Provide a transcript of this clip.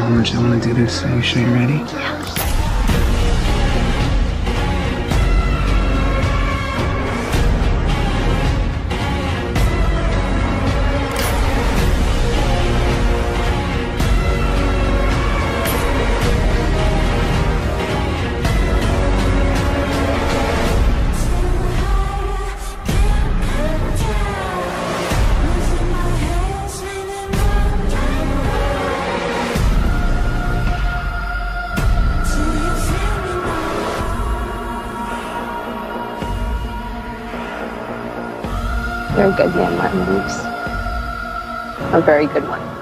how much I want to do this. Are you sure you're ready? Yeah. You're a good man, Martin Reeves. A very good one.